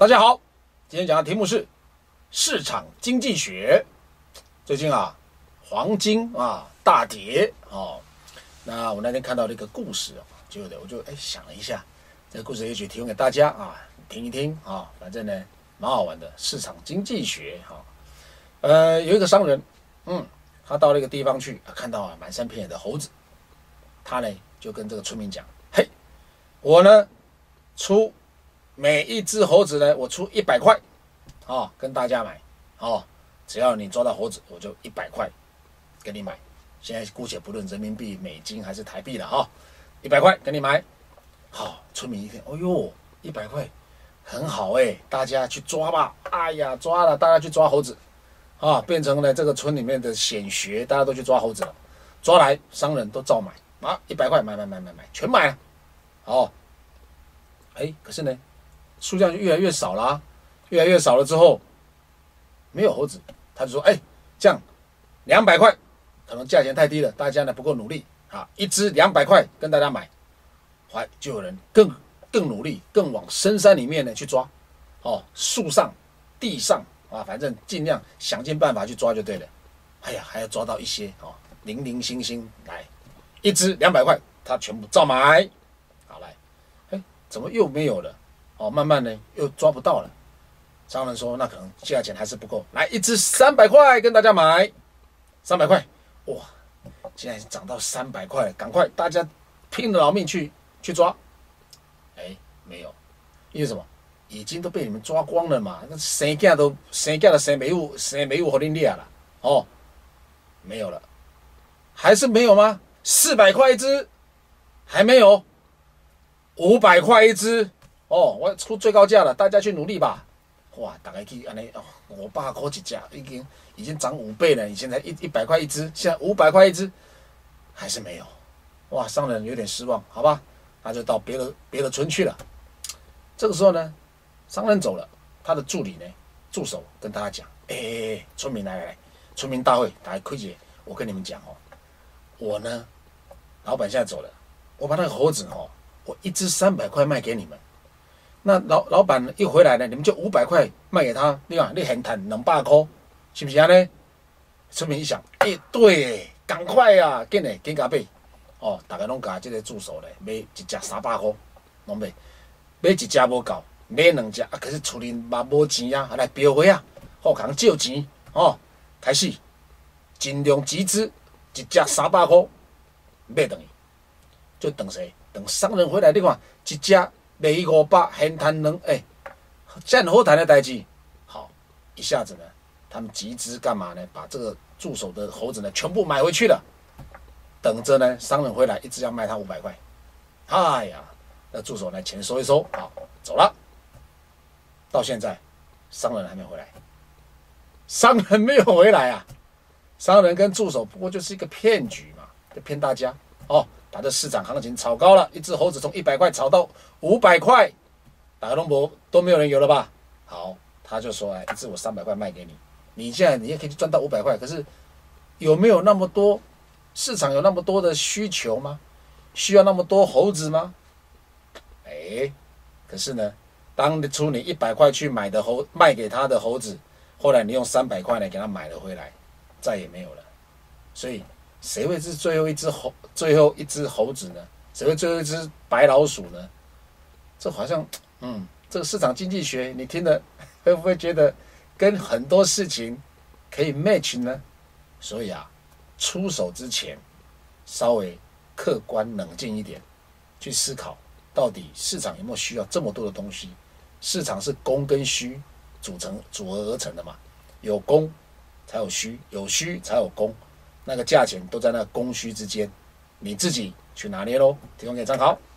大家好，今天讲的题目是市场经济学。最近黄金大跌那我那天看到了一个故事我就想了一下，这个故事也许提供给大家听一听反正呢蛮好玩的。市场经济学有一个商人，他到了一个地方去，看到满山遍野的猴子，他呢就跟这个村民讲：嘿，我呢出每一只猴子呢，我出100块，跟大家买，只要你抓到猴子，我就100块给你买。现在姑且不论人民币、美金还是台币了，100块给你买。好，村民一看，哦呦，100块很好大家去抓吧。哎呀，抓了，大家去抓猴子，变成了这个村里面的显学，大家都去抓猴子了。抓来，商人都照买100块买，全买了。可是呢，数量就越来越少了，越来越少了之后，没有猴子，他就说：这样200块，可能价钱太低了，大家呢不够努力一只200块跟大家买，就有人更努力，更往深山里面呢去抓，树上、地上反正尽量想尽办法去抓就对了。还要抓到一些零零星星来，一只200块，他全部照买。好来，怎么又没有了？慢慢呢又抓不到了。商人说：“那可能价钱还是不够，来一只300块跟大家买。300块，哇，现在涨到300块了，赶快大家拼了老命去抓。没有，因为什么？已经都被你们抓光了嘛。那生囝都生没有给你掠了，没有了，还是没有吗？400块一只，还没有，500块一只。我出最高价了，大家去努力吧。哇，大概去安尼500块一只，已经涨5倍了。以前才100块一只，现在500块一只，还是没有。哇，商人有点失望，好吧，他就到别的村去了。这个时候呢，商人走了，他的助手跟大家讲：村民来，村民大会，大家开姐，我跟你们讲我呢，老板现在走了，我把那个猴子我一只300块卖给你们。那老板一回来呢，你们就500块卖给他，你看你很谈200块，是不是啊呢？村民一想，对，赶快紧甲买，大家拢甲这个助手呢买一只300块，拢买一只无够，买2只可是厝里嘛无钱来标会好扛借钱开始尽量集资，一只300块买等于，就等谁？等商人回来，你看一只卖500，现赚2，这样好谈的代志。好，一下子呢，他们集资干嘛呢？把这个助手的猴子呢全部买回去了，等着呢商人回来，一只要卖他500块。那助手呢钱收一收，走了。到现在，商人还没回来，商人没有回来商人跟助手不过就是一个骗局嘛，就骗大家把这市场行情炒高了，一只猴子从100块炒到500块，大家都没有人有了吧？好，他就说：一只我300块卖给你，你现在你也可以赚到500块，可是有没有那么多市场有那么多的需求吗？需要那么多猴子吗？可是呢，当初你100块去买的卖给他的猴子，后来你用300块呢给他买了回来，再也没有了。所以谁会是最后一只猴子呢？谁会最后一只白老鼠呢？这好像，这个市场经济学，你听了会不会觉得跟很多事情可以 match 呢？所以出手之前稍微客观冷静一点，去思考到底市场有没有需要这么多的东西。市场是供跟需组合而成的嘛，有供才有需，有需才有供。那个价钱都在那供需之间，你自己去拿捏咯，提供给参考。